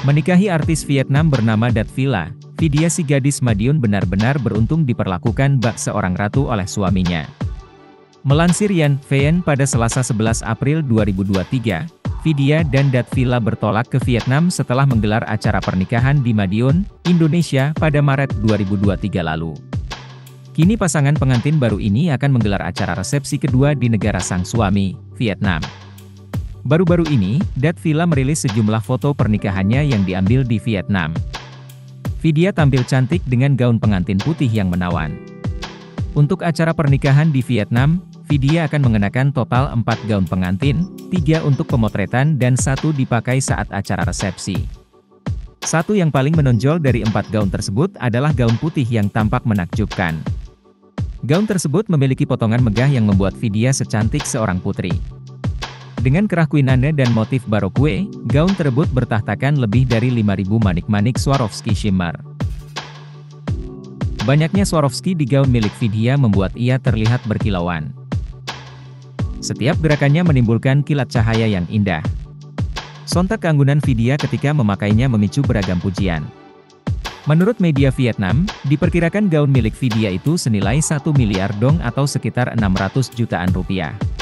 Menikahi artis Vietnam bernama Dat Villa, Vidya si gadis Madiun benar-benar beruntung diperlakukan bak seorang ratu oleh suaminya. Melansir Yan Vien pada Selasa 11 April 2023, Vidya dan Dat Villa bertolak ke Vietnam setelah menggelar acara pernikahan di Madiun, Indonesia pada Maret 2023 lalu. Kini pasangan pengantin baru ini akan menggelar acara resepsi kedua di negara sang suami, Vietnam. Baru-baru ini, Dat Villa merilis sejumlah foto pernikahannya yang diambil di Vietnam. Vidya tampil cantik dengan gaun pengantin putih yang menawan. Untuk acara pernikahan di Vietnam, Vidya akan mengenakan total 4 gaun pengantin, 3 untuk pemotretan dan 1 dipakai saat acara resepsi. Satu yang paling menonjol dari 4 gaun tersebut adalah gaun putih yang tampak menakjubkan. Gaun tersebut memiliki potongan megah yang membuat Vidya secantik seorang putri. Dengan kerah kuinannya dan motif barokue, gaun tersebut bertahtakan lebih dari 5.000 manik-manik Swarovski shimmer. Banyaknya Swarovski di gaun milik Vidya membuat ia terlihat berkilauan. Setiap gerakannya menimbulkan kilat cahaya yang indah. Sontak keanggunan Vidya ketika memakainya memicu beragam pujian. Menurut media Vietnam, diperkirakan gaun milik Vidya itu senilai 1 miliar dong atau sekitar 600 jutaan rupiah.